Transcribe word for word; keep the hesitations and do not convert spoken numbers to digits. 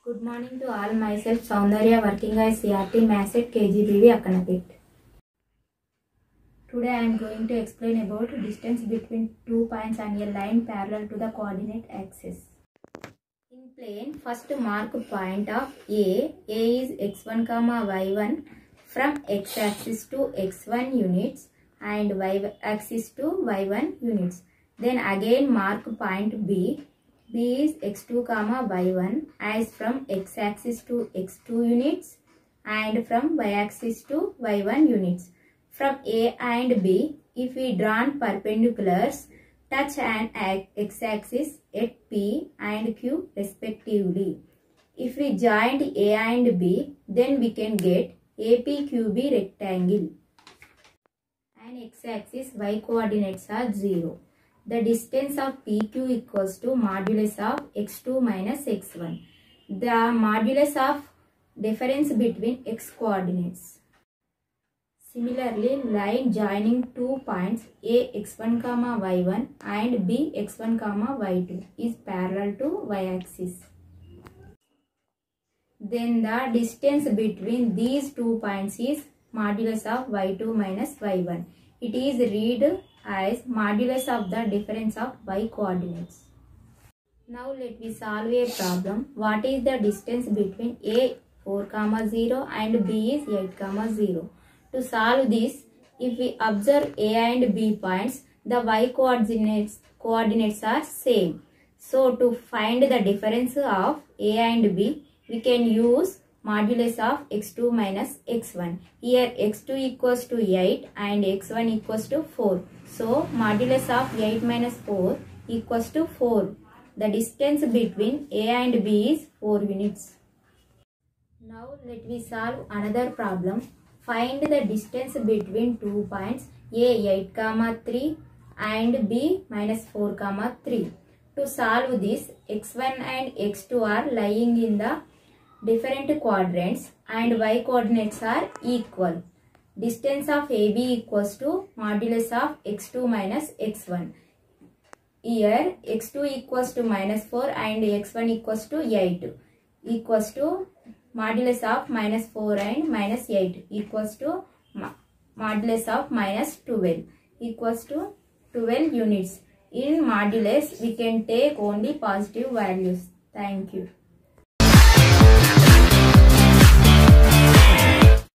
Good morning to all. Myself Soundarya, working as C R T Maths at K G B V Akkanapet. Today I am going to explain about distance between two points on a line parallel to the coordinate axis. In plane, first mark point of A. A is x one comma y one from x axis to x one units and y axis to y one units. Then again mark point B. B is x two comma y one as from x axis to x two units and from y axis to y one units. From A and B, if we drawn perpendiculars, touch an x axis at P and Q respectively. If we joined A and B, then we can get A P Q B rectangle. And x axis y coordinates are zero. The distance of P Q equals to modulus of x two minus x one. The modulus of difference between x coordinates. Similarly, line joining two points A x one comma y one and B x one comma y two is parallel to y axis. Then the distance between these two points is modulus of y two minus y one. It is read as modulus of the difference of y coordinates. Now let me solve a problem. What is the distance between A four comma zero and B is eight comma zero? To solve this, if we observe A and B points, the y coordinates coordinates are same. So to find the difference of A and B, we can use modulus of x two minus x one. Here x two equals to eight and x one equals to four. So modulus of eight minus four equals to four. The distance between A and B is four units. Now let me solve another problem. Find the distance between two points A eight comma three and B minus four comma three. To solve this, x one and x two are lying in the different quadrants and y coordinates are equal. Distance of A B equals to modulus of x two minus x one. Here x two equals to minus four and x one equals to eight equals to modulus of minus four and minus eight equals to modulus of minus twelve equals to twelve units. In modulus we can take only positive values. Thank you.